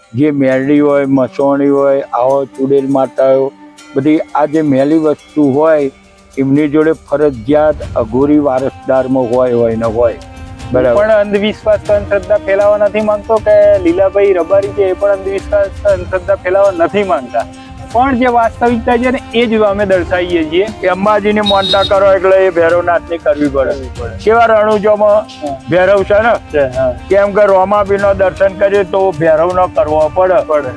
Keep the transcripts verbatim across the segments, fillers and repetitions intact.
જે મેરડી હોય, મસોણી હોય, આવો ચુડેલ માતાઓ બધી આ જે મેલી વસ્તુ હોય એમની જોડે ફરજિયાત અઘોરી વારસદારમાં હોય હોય ને હોય. બરાબર. પણ અંધવિશ્વાસ અંધશ્રદ્ધા ફેલાવવા નથી માંગતો કે લીલાભાઈ રબારી છે એ પણ અંધવિશ્વાસ અંધશ્રદ્ધા ફેલાવવા નથી માંગતા, પણ જે વાસ્તવિકતા છે ને એ જ અમે દર્શાવીએ છીએ કે અંબાજીની મોનતા કરો એટલે એ ભૈરવનાથની કરવી પડે. કેવા રણુજોમાં ભૈરવ છે ને, કેમ કે રોમાબીનો દર્શન કરીએ તો ભૈરવનો કરવો પડે પડે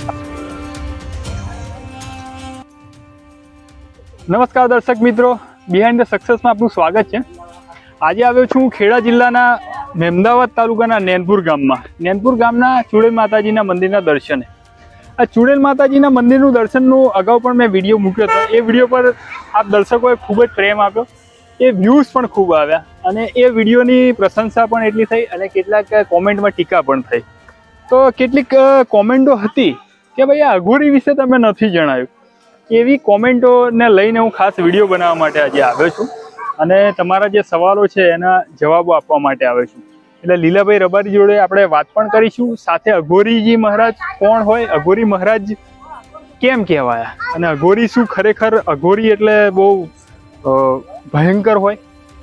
નમસ્કાર દર્શક મિત્રો, બિહાઇન્ડ ધ સક્સેસમાં આપનું સ્વાગત છે. આજે આવ્યો છું ખેડા જિલ્લાના મહેમદાવાદ તાલુકાના નેનપુર ગામમાં. નેનપુર ગામના ચુડેલ માતાજીના મંદિરના દર્શને. આ ચુડેલ માતાજીના મંદિરનું દર્શનનું અગાઉ પણ મેં વિડીયો મૂક્યો હતો. એ વિડીયો પર આપ દર્શકોએ ખૂબ જ પ્રેમ આપ્યો, એ વ્યૂઝ પણ ખૂબ આવ્યા અને એ વિડીયોની પ્રશંસા પણ એટલી થઈ અને કેટલાક કોમેન્ટમાં ટીકા પણ થઈ. તો કેટલીક કોમેન્ટો હતી કે ભાઈ આ અઘોરી વિશે તમે નથી જણાવ્યું. એવી કોમેન્ટોને લઈને હું ખાસ વિડીયો બનાવવા માટે આજે આવ્યો છું અને તમારા જે સવાલો છે એના જવાબો આપવા માટે આવ્યો છું. એટલે લીલાભાઈ રબારી જોડે આપણે વાત પણ કરીશું, સાથે અઘોરીજી મહારાજ કોણ હોય, અઘોરી મહારાજ કેમ કહેવાયા અને અઘોરી શું ખરેખર અઘોરી એટલે બહુ ભયંકર હોય,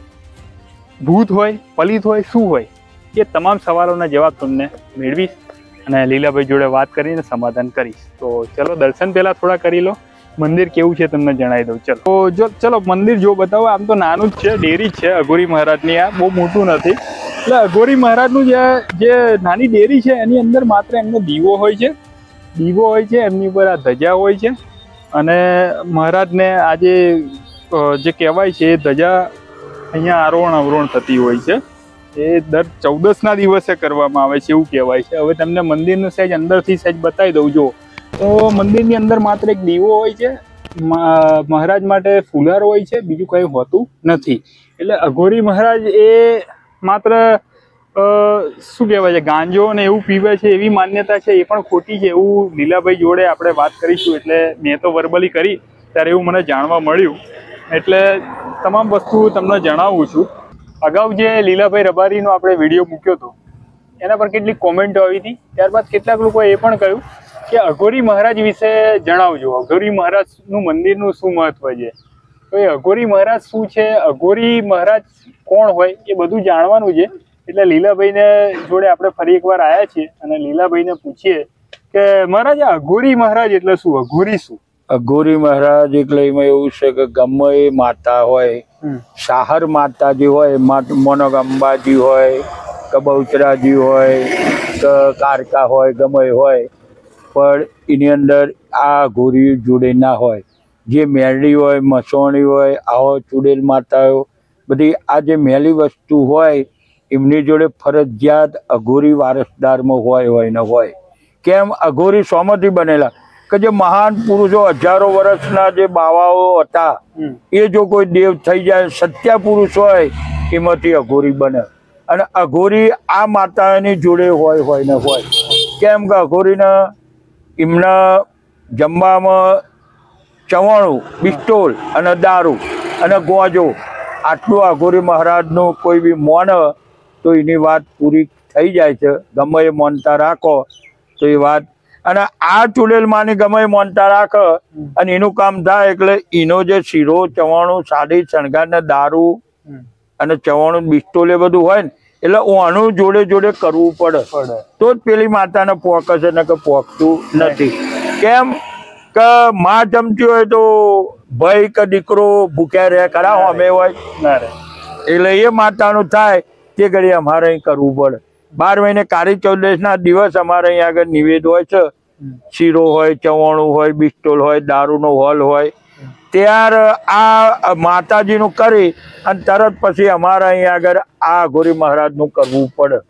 ભૂત હોય, પલિત હોય, શું હોય, એ તમામ સવાલોના જવાબ તમને મેળવીશ અને લીલાભાઈ જોડે વાત કરીને સમાધાન કરીશ. તો ચલો દર્શન પહેલાં થોડા કરી લો. મંદિર કેવું છે તમને જણાવી દઉં. ચલો તો જો ચલો મંદિર જો બતાવો. આમ તો નાનું જ છે, ડેરી જ છે અઘોરી મહારાજની, આ બહુ મોટું નથી. એટલે અઘોરી મહારાજનું જે જે નાની ડેરી છે એની અંદર માત્ર એમનો દીવો હોય છે, દીવો હોય છે, એમની ઉપર આ ધજા હોય છે અને મહારાજને આજે જે કહેવાય છે એ ધજા અહીંયા આરોહણ અવરોહણ થતી હોય છે. એ દર ચૌદસના દિવસે કરવામાં આવે છે એવું કહેવાય છે. હવે તમને મંદિરનું સહેજ અંદરથી સહેજ બતાવી દઉં. જો તો મંદિરની અંદર માત્ર એક દીવો હોય છે, મહારાજ માટે ફુલાર હોય છે, બીજું કંઈ હોતું નથી. એટલે અઘોરી મહારાજ એ માત્ર શું કહેવાય છે ગાંજો ને એવું પીવે છે એવી માન્યતા છે, એ પણ ખોટી છે એવું લીલાભાઈ જોડે આપણે વાત કરીશું. એટલે મેં તો વર્બલી કરી ત્યારે એવું મને જાણવા મળ્યું, એટલે તમામ વસ્તુ તમને જણાવું છું. અગાઉ જે લીલાભાઈ રબારીનો આપણે વિડીયો મૂક્યો હતો એના પર કેટલીક કોમેન્ટો આવી હતી. ત્યારબાદ કેટલાક લોકોએ એ પણ કહ્યું કે અઘોરી મહારાજ વિશે જણાવજો, અઘોરી મહારાજનું મંદિરનું શું મહત્વ છે. તો એ અઘોરી મહારાજ શું છે, અઘોરી મહારાજ કોણ હોય, એ બધું જાણવાનું છે. એટલે લીલાભાઈને જોડે આપણે ફરી એકવાર આવ્યા છીએ અને લીલાભાઈને પૂછીએ કે મહારાજ અઘોરી મહારાજ એટલે શું, અઘોરી શું? અઘોરી મહારાજ એટલે એમાં એવું છે કે ગમે એ માતા હોય, શાહર માતા જે હોય, મોનક અંબાજી હોય કે બહુચરાજી હોય કે કારકા હોય, ગમે હોય, પણ એની અંદર આ અઘોરી જોડે ના હોય. જે મેરડી હોય, મસોણી હોય, આવો ચુડેલ માતાઓ બધી આ જે મેલી વસ્તુ હોય એમની જોડે ફરજિયાત અઘોરી વારસદારમાં હોય હોય ને હોય. કેમ અઘોરી શોમાંથી બનેલા કે જે મહાન પુરુષો હજારો વર્ષના જે બાવાઓ હતા એ જો કોઈ દેવ થઈ જાય, સત્યા પુરુષ હોય, એમાંથી અઘોરી બને. અને અઘોરી આ માતાની જોડે હોય હોય ને હોય. કેમ કે અઘોરીના એમના જમવામાં ચવાણું, પિસ્તોલ અને દારૂ અને ગોજો, આટલું અઘોરી મહારાજનું કોઈ બી મોન તો એની વાત પૂરી થઈ જાય છે. ગમે એ મોનતા રાખો તો એ વાત. અને આ ચુડેલમાંની ગમે એ મોનતા રાખે અને એનું કામ થાય. એટલે એનો જે શીરો, ચવાણું, સાડી, શણગાર, દારૂ અને ચવાણું, પિસ્તોલ એ બધું હોય ને, એટલે આનું જોડે જોડે કરવું પડે તો જ પેલી માતાને પોકે છે, ને કે પોકતું નથી. કેમ કે માં જમતી હોય તો ભાઈ કે દીકરો ભૂખ્યા રહે ખરા અમે હોય ના રહે. એટલે એ માતાનું થાય તે ઘડી અમારે અહીં કરવું પડે. બાર મહિને કાળી ચૌદશ ના દિવસ અમારે અહીં આગળ નિવેદ હોય છે. શીરો હોય, ચવાણું હોય, પિસ્તોલ હોય, દારૂનો હોલ હોય. ત્યાર આ માતાજીનું કરી અને તરત પછી અમારે અહીં આગળ આ અઘોરી મહારાજનું કરવું પડે.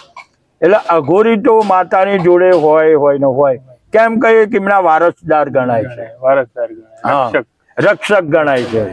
એટલે અઘોરી તો માતાની જોડે હોય હોય ને હોય. કેમ કે એમના વારસદાર ગણાય છે, વારસદાર ગણાય, રક્ષક ગણાય છે.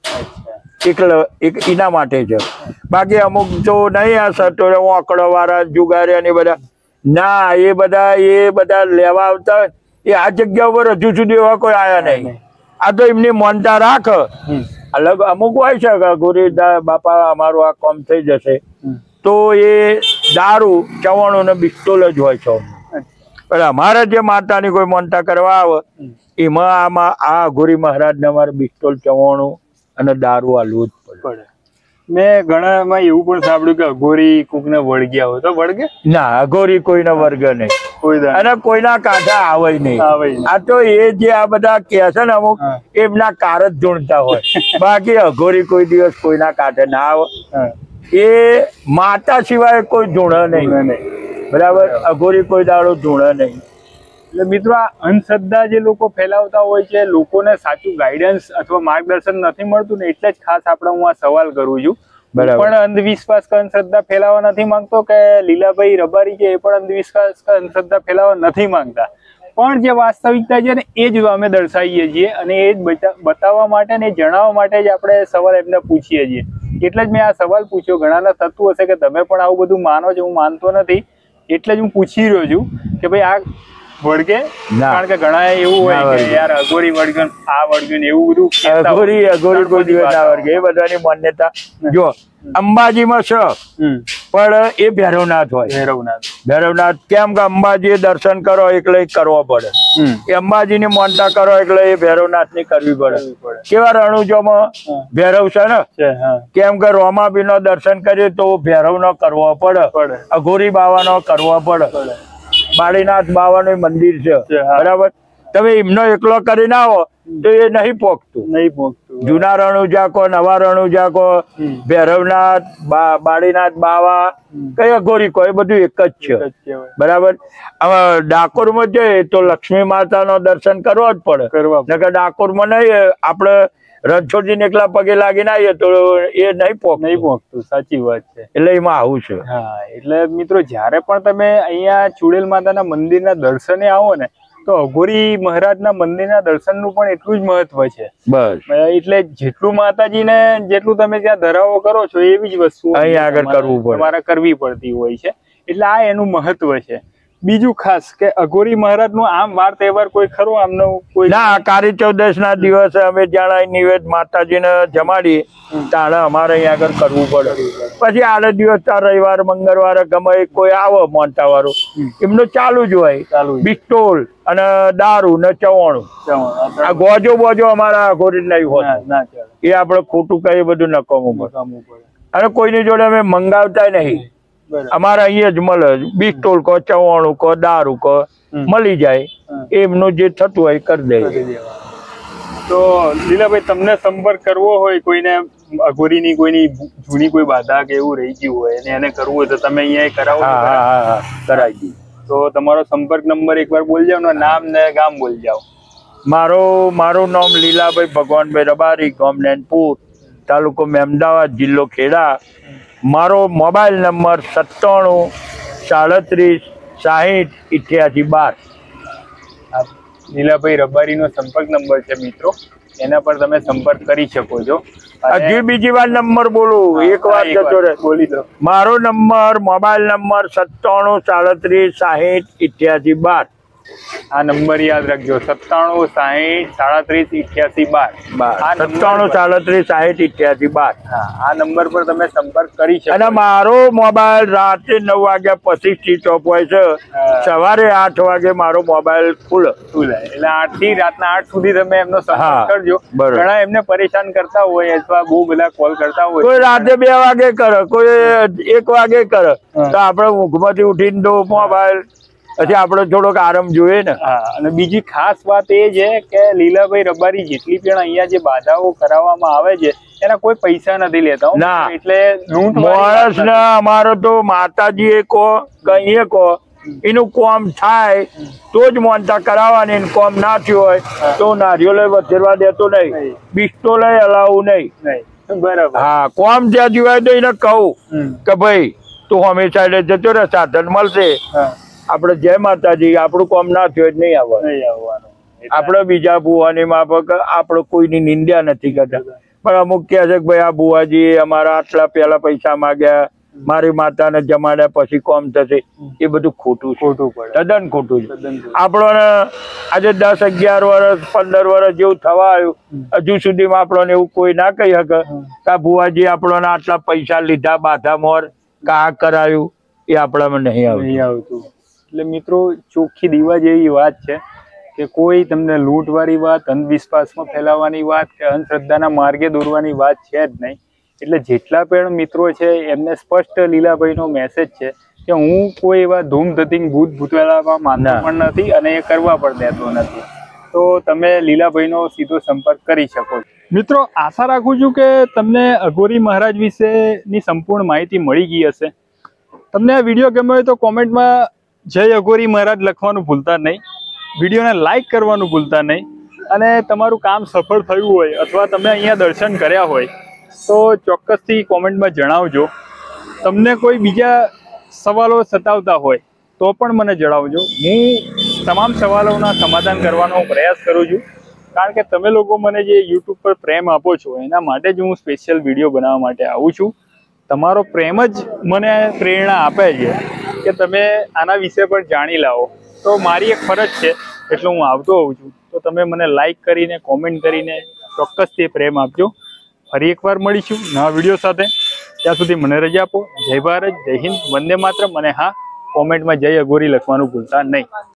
એટલે એક એના માટે છે. બાકી અમુક તો નહીં આ સટો આંકડો વાળા જુગાર્યા ને બધા ના, એ બધા એ બધા લેવા આવતા એ આ જગ્યા ઉપર હજુ સુધી એવા કોઈ આયા નહીં. આ તો એમની મોનતા રાખ. અલગ અમુક હોય છે કે ગોરી બાપા અમારું આ કામ થઈ જશે તો એ દારૂ, ચવાણું ને પિસ્તોલ જ હોય છે. પણ અમારે જે માતાની કોઈ માનતા કરવા આવે એમાં આમાં આ અઘોરી મહારાજને અમારે પિસ્તોલ ચવાણું અને દારૂ આલવું જ પડે. મેં ઘણામાં એવું પણ સાંભળ્યું કે અઘોરી કોકને વળગ્યા હોય તો વળગે ના, અઘોરી કોઈને વર્ગ નહીં, કોઈ અને કોઈના કાંઠા આવે નહીં. આવે નહીં. આ તો એ જે આ બધા કે છે ને અમુક એમના કાર જ જોડતા હોય, બાકી અઘોરી કોઈ દિવસ કોઈના કાંઠે ના આવે. એ માતા સિવાય કોઈ જોડે નહીં, બરાબર. અઘોરી કોઈ દાડો જોડે નહીં. એટલે મિત્રો આ અંધશ્રદ્ધા જે લોકો ફેલાવતા હોય છે, લોકોને સાચું ગાઈડન્સ અથવા માર્ગદર્શન નથી મળતું ને, એટલે જ ખાસ આપણે હું આ સવાલ કરું છું. પણ અંધવિશ્વાસ કે અંધશ્રદ્ધા ફેલાવવા નથી માંગતો, કે લીલાભાઈ રબારી છે એ પણ અંધવિશ્વાસ કે અંધશ્રદ્ધા ફેલાવવા નથી માંગતા, પણ જે વાસ્તવિકતા છે ને એ જ અમે દર્શાવીએ છીએ, અને એ જ બતાવવા માટે ને જણાવવા માટે જ આપણે સવાલ એમને પૂછીએ છીએ. એટલે જ મેં આ સવાલ પૂછ્યો. ઘણાના થતું હશે કે તમે પણ આવું બધું માનો છો, હું માનતો નથી, એટલે જ હું પૂછી રહ્યો છું કે ભાઈ આ વળગે. કારણ કે ઘણા એવું હોય કે યાર અઘોરી વળગ્યું, આ વળગ્યું, એવું બધું. અઘોરી અઘોરી કોઈ દિવસ ના વળગે, એ બધાની માન્યતા. જો અંબાજીમાં છે, પણ એ ભૈરવનાથ હોય. ભૈરવનાથ ભૈરવનાથ કેમ કે અંબાજી દર્શન કરો એટલે કરવો પડે, એ અંબાજી ની માનતા કરો એટલે એ ભૈરવનાથ ની કરવી પડે. કેવા રણુજોમાં ભૈરવ છે ને, કેમ કે રોમાબી નો દર્શન કરીએ તો ભૈરવ નો કરવો પડે, અઘોરી બાવા નો કરવો પડે. બાળીનાથ બાવાનું મંદિર છે, બરાબર. તમે એમનો એકલો કરીને આવો તો એ નહીં પોકતું, નહીં પોકતું. જૂના રણુજા કો, નવા રણુજા કો, ભૈરવનાથ, બાળીનાથ બાવા, કઈ અઘોરી કો, એ બધું એક જ છે, બરાબર. હવે ડાકોર માં જઈએ તો લક્ષ્મી માતા નો દર્શન કરવો જ પડે. ડાકોર માં નહીં, આપડે રણછોડજી ને એકલા પગે લાગીને આવીએ તો એ નહીં પોક નહીં પોકતું. સાચી વાત છે. એટલે એમાં આવું છે. હા, એટલે મિત્રો જયારે પણ તમે અહીંયા ચુડેલ માતાના મંદિરના દર્શને આવો ને, તો અઘોરી મહારાજના મંદિરના દર્શનનું પણ એટલું જ મહત્વ છે. બસ, એટલે જેટલું માતાજીને જેટલું તમે ત્યાં ધરાવો કરો છો એવી જ વસ્તુ અહીં આગળ કરવું પડે, તમારે કરવી પડતી હોય છે. એટલે આ એનું મહત્વ છે. બીજું ખાસ કે અઘોરી મહારાજ નું આમ વાર તહેવાર કોઈ ખરો આમનો કોઈ ના? કાળી ચૌદશ ના દિવસે અમે જાણે નિવેદ માતાજીને જમાડીએ, તાણે અમારે અહીંયા આગળ કરવું પડે. પછી આડે દિવસ તાર રવિવાર મંગળવારે ગમે કોઈ આવે મોનતા વાળું, એમનું ચાલુ જ હોય, પિસ્તોલ અને દારૂ ને ચવાણું. આ ગોજો બોજો અમારા અઘોરી નહીં હોતા, એ આપડે ખોટું કઈ બધું નકામું પડે. અને કોઈની જોડે અમે મંગાવતા નહીં. અમારે અહીંયા જ મળે, પિસ્તોલ કો, ચવાણું કો, દારૂ કો મળી જાય, એમનું જે થતું હોય કરી દે. તો લીલાભાઈ, તમને સંપર્ક કરવો હોય, કોઈને અઘોરીની કોઈની જૂની કોઈ બાધા કે એવું રહી ગયું હોય અને એને કરવું હોય તો તમે અહીંયા કરાવો? હા હા હા, કરાવી દઈએ. તો તમારો સંપર્ક નંબર એકવાર બોલી જાઓ ને, નામ ને ગામ બોલી જાઓ. મારો મારું નામ લીલાભાઈ ભગવાનભાઈ રબારી, ગામ નૈનપુર, તાલુકો મહેમદાવાદ, જિલ્લો ખેડા. મારો મોબાઈલ નંબર સત્તાણું સાડત્રીસ સાહીઠ ઇઠ્યાસી બાર. લીલાભાઈ રબારીનો સંપર્ક નંબર છે મિત્રો, એના પર તમે સંપર્ક કરી શકો છો. હજી બીજી વાર નંબર બોલું, એક વાર જતો રહે, બોલી દો. મારો નંબર મોબાઈલ નંબર સત્તાણું સાડત્રીસ સાહીઠ ઇઠ્યાસી બાર. આ નંબર યાદ રાખજો, સત્તાણું સાહીઠ સાડત્રીસ ઇઠ્યાસી બાર. સત્તાણું સાડત્રીસ સાહીઠ ઇઠ્યાસી બાર. હા, આ નંબર પર તમે સંપર્ક કરી શકો. અને મારો મોબાઈલ રાતે નવ વાગ્યા પછી સ્વિચ ઓફ હોય છે, સવારે આઠ વાગે મારો મોબાઈલ ખુલે ખુલે એટલે આઠ થી રાતના આઠ સુધી તમે એમનો સંપર્ક કરજો. ઘણા એમને પરેશાન કરતા હોય અથવા બહુ બધા કોલ કરતા હોય, કોઈ રાતે બે વાગે કરે, કોઈ એક વાગે કરે, તો આપડે ઊંઘમાંથી ઉઠીને દો મોબાઈલ, પછી આપડે થોડોક આરામ જોઈએ ને. અને બીજી ખાસ વાત એ છે કે લીલાભાઈ રબારી જેટલી પણ અહીંયા જે બાધાઓ કરાવવામાં આવે છે એના કોઈ પૈસા નથી લેતા. ના, એટલે માણસ ને અમારો તો માતાજી એ કહો કહીએ કહો, એનું કોમ થાય તો જ મોનતા કરાવવાની, કોમ ના થયું હોય તો નારિયેળ વધેરવા દેતો નહીં, પિસ્તોલ અલાવું નહીં. બરાબર. હા, કોમ જ્યાં જીવાય તો એને કહું કે ભાઈ તું હંમેશા જતો રહે, સાધન મળશે. આપડે જય માતાજી, આપણું કોમ ના થયું જ નહીં આવવાનું. આપડે બીજા ભુવાની માફક આપડે કોઈની નિંદ્યા નથી કરતા, પણ અમુક કહે છે કે ભાઈ આ ભુવાજી અમારા આટલા પેલા પૈસા માંગ્યા, મારી માતાને જમાડ્યા પછી કોમ થશે, એ બધું ખોટું ખોટું પડે, તદ્દન ખોટું છે. આપણને આજે દસ અગિયાર વર્ષ પંદર વર્ષ જેવું થવા આવ્યું, હજુ સુધીમાં આપણને એવું કોઈ ના કહી શકે કે આ ભુવાજી આપણને આટલા પૈસા લીધા, બાધા મોર કા કરાયું, એ આપણામાં નહીં આવતું. એટલે મિત્રો ચોખ્ખી દીવા જેવી વાત છે કે કોઈ તમને લૂંટવાળી વાત, અંધવિશ્વાસમાં ફેલાવવાની વાત કે અંધશ્રદ્ધાના માર્ગે દોરવાની વાત છે જ નહીં. એટલે જેટલા પણ મિત્રો છે એમને સ્પષ્ટ લીલાભાઈનો મેસેજ છે કે હું કોઈ એવા ધૂમધતિંગ ભૂત ભૂતવાળામાં માનતો પણ નથી અને એ કરવા પણ દેતો નથી. તો તમે લીલાભાઈનો સીધો સંપર્ક કરી શકો છો. મિત્રો આશા રાખું છું કે તમને અઘોરી મહારાજ વિશેની સંપૂર્ણ માહિતી મળી ગઈ હશે. તમને આ વિડીયો ગમ્યો હોય તો કોમેન્ટમાં જય અઘોરી મહારાજ લખવાનું ભૂલતા નહીં. વિડીયોને લાઈક કરવાનું ભૂલતા નહીં. અને તમારું કામ સફળ થયું હોય અથવા તમે અહીંયા દર્શન કર્યા હોય તો ચોક્કસથી કોમેન્ટમાં જણાવજો. તમને કોઈ બીજા સવાલો સતાવતા હોય તો પણ મને જણાવજો. હું તમામ સવાલોના સમાધાન કરવાનો પ્રયાસ કરું છું, કારણ કે તમે લોકો મને જે યુટ્યુબ પર પ્રેમ આપો છો એના માટે જ હું સ્પેશિયલ વિડીયો બનાવવા માટે આવું છું. તમારો પ્રેમ જ મને પ્રેરણા આપે છે કે તમે આના વિશે પણ જાણી લાવો. તો મારી એક ફરજ છે એટલે હું આવતો હોઉં છું. તો તમે મને લાઈક કરીને કોમેન્ટ કરીને ચોક્કસથી પ્રેમ આપજો. ફરી એકવાર મળીશું નવા વિડીયો સાથે. ત્યાં સુધી મને રજા આપો. જય ભારત, જય હિન્દ, વંદે માતરમ. અને હા, કોમેન્ટમાં જય અઘોરી લખવાનું ભૂલતા નહીં.